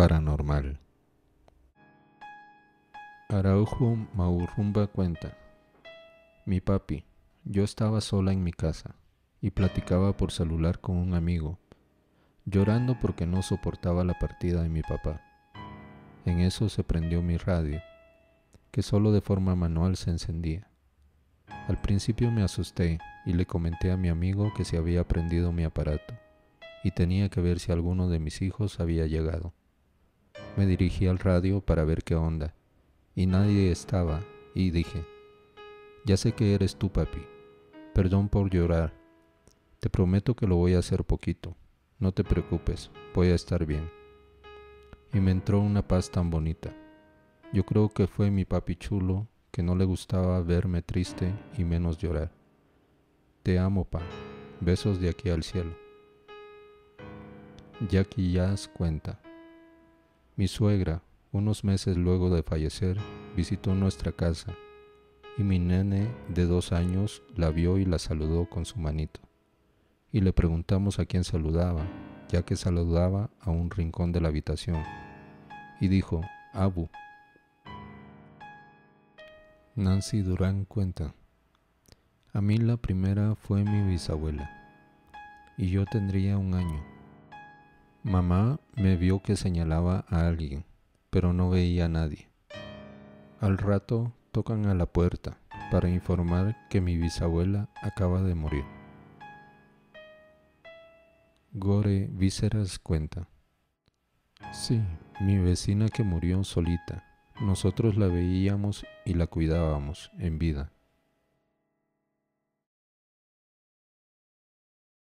Paranormal. Araujo Maurrumba cuenta: mi papi, yo estaba sola en mi casa y platicaba por celular con un amigo, llorando porque no soportaba la partida de mi papá. En eso se prendió mi radio, que solo de forma manual se encendía. Al principio me asusté y le comenté a mi amigo que se había prendido mi aparato y tenía que ver si alguno de mis hijos había llegado. Me dirigí al radio para ver qué onda y nadie estaba y dije: ya sé que eres tú, papi, perdón por llorar, te prometo que lo voy a hacer poquito, no te preocupes, voy a estar bien. Y me entró una paz tan bonita. Yo creo que fue mi papi chulo, que no le gustaba verme triste y menos llorar. Te amo, pa, besos de aquí al cielo. Jackie Jazz cuenta: mi suegra, unos meses luego de fallecer, visitó nuestra casa y mi nene de 2 años la vio y la saludó con su manito. Y le preguntamos a quién saludaba, ya que saludaba a un rincón de la habitación. Y dijo: Abu. Nancy Durán cuenta: a mí la primera fue mi bisabuela, y yo tendría 1 año. Mamá me vio que señalaba a alguien, pero no veía a nadie. Al rato tocan a la puerta para informar que mi bisabuela acaba de morir. Gore Vísceras cuenta: sí, mi vecina que murió solita, nosotros la veíamos y la cuidábamos en vida.